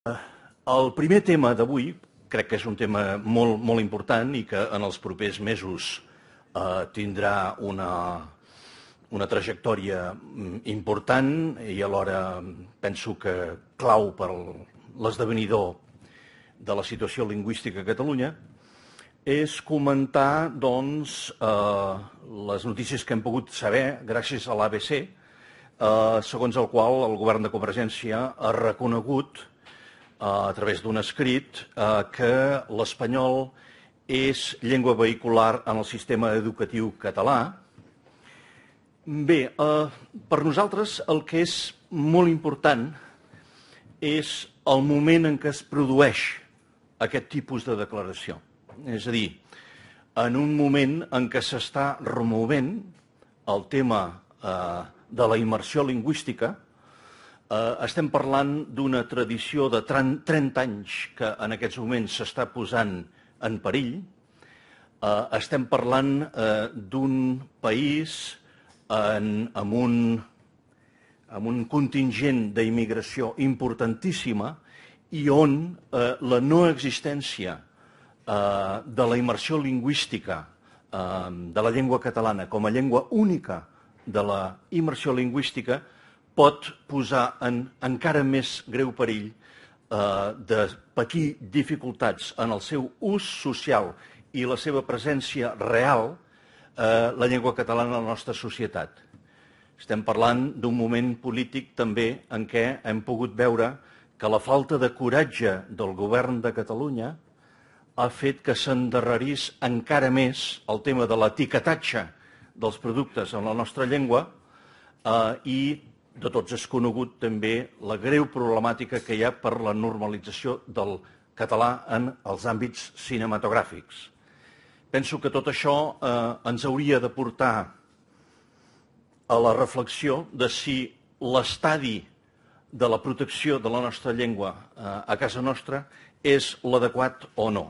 El primer tema d'avui crec que és un tema molt important i que en els propers mesos tindrà una trajectòria important i alhora penso que clau per l'esdevenidor de la situació lingüística a Catalunya, és comentar doncs, les notícies que hem pogut saber gràcies a l'ABC, segons el qual el govern de Convergència ha reconegut a través d'un escrit que l'espanyol és llengua vehicular en el sistema educatiu català. Bé, per nosaltres el que és molt important és el moment en què es produeix aquest tipus de declaració. És a dir, en un moment en què s'està removent el tema de la immersió lingüística. Estem parlant d'una tradició de 30 anys que en aquests moments s'està posant en perill. Estem parlant d'un país amb un contingent d'immigració importantíssima i on la no existència de la immersió lingüística de la llengua catalana com a llengua única de la immersió lingüística pot posar en encara més greu perill de patir dificultats en el seu ús social i la seva presència real la llengua catalana a la nostra societat. Estem parlant d'un moment polític també en què hem pogut veure que la falta de coratge del govern de Catalunya ha fet que s'endarrerís encara més el tema de l'etiquetatge dels productes en la nostra llengua i de tots és conegut també la greu problemàtica que hi ha per la normalització del català en els àmbits cinematogràfics. Penso que tot això ens hauria de portar a la reflexió de si l'estadi de la protecció de la nostra llengua a casa nostra és l'adequat o no.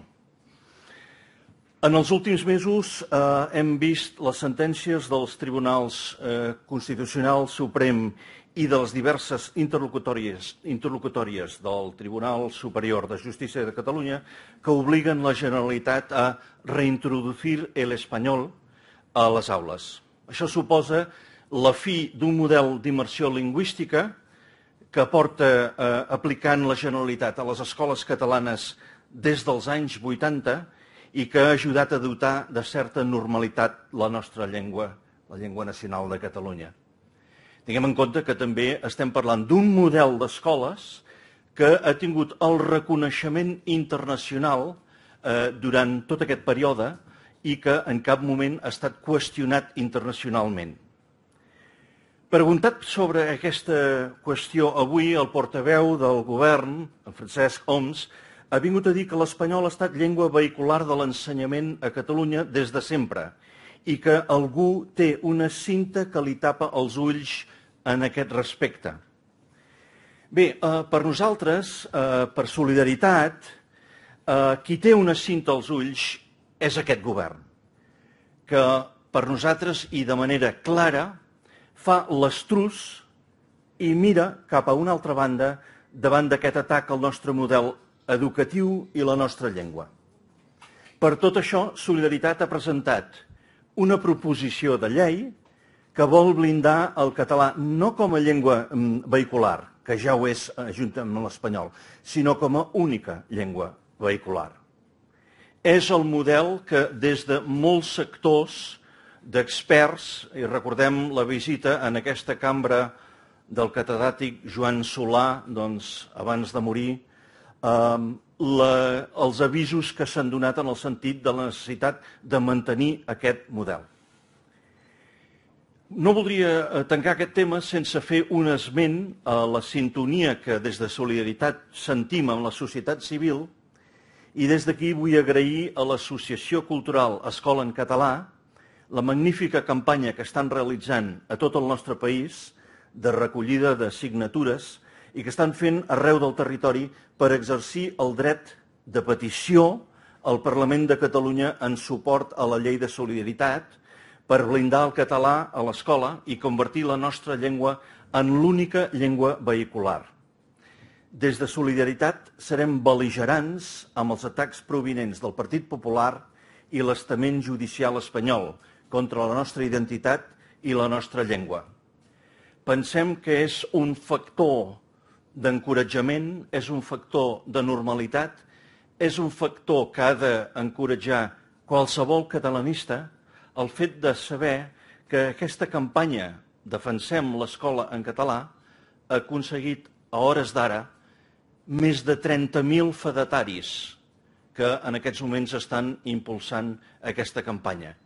En els últims mesos hem vist les sentències dels tribunals Constitucional, Suprem i de les diverses interlocutòries del Tribunal Superior de Justícia de Catalunya que obliguen la Generalitat a reintroduir l'espanyol a les aules. Això suposa la fi d'un model d'immersió lingüística que porta aplicant la Generalitat a les escoles catalanes des dels anys 80 i que ha ajudat a dotar de certa normalitat la nostra llengua, la llengua nacional de Catalunya. Tinguem en compte que també estem parlant d'un model d'escoles que ha tingut el reconeixement internacional durant tot aquest període i que en cap moment ha estat qüestionat internacionalment. Preguntat sobre aquesta qüestió avui, el portaveu del govern, en Francesc Homs, ha vingut a dir que l'espanyol ha estat llengua vehicular de l'ensenyament a Catalunya des de sempre i que algú té una cinta que li tapa els ulls en aquest respecte. Bé, per nosaltres, per solidaritat, qui té una cinta als ulls és aquest govern, que per nosaltres i de manera clara fa l'estrus i mira cap a una altra banda davant d'aquest atac al nostre model educatiu i la nostra llengua. Per tot això, Solidaritat ha presentat una proposició de llei que vol blindar el català no com a llengua vehicular, que ja ho és juntament amb l'espanyol, sinó com a única llengua vehicular. És el model que des de molts sectors d'experts, i recordem la visita en aquesta cambra del catedràtic Joan Solà, doncs, abans de morir, els avisos que s'han donat en el sentit de la necessitat de mantenir aquest model. No voldria tancar aquest tema sense fer un esment a la sintonia que des de Solidaritat sentim amb la societat civil i des d'aquí vull agrair a l'Associació Cultural Escola en Català la magnífica campanya que estan realitzant a tot el nostre país de recollida de signatures i que estan fent arreu del territori per exercir el dret de petició al Parlament de Catalunya en suport a la llei de solidaritat, per blindar el català a l'escola i convertir la nostra llengua en l'única llengua vehicular. Des de Solidaritat serem bel·ligerants amb els atacs provinents del Partit Popular i l'estament judicial espanyol contra la nostra identitat i la nostra llengua. Pensem que és un factor d'encoratjament, és un factor de normalitat, és un factor que ha d'encoratjar qualsevol catalanista el fet de saber que aquesta campanya Defensem l'escola en català ha aconseguit a hores d'ara més de 30.000 fedataris que en aquests moments estan impulsant aquesta campanya.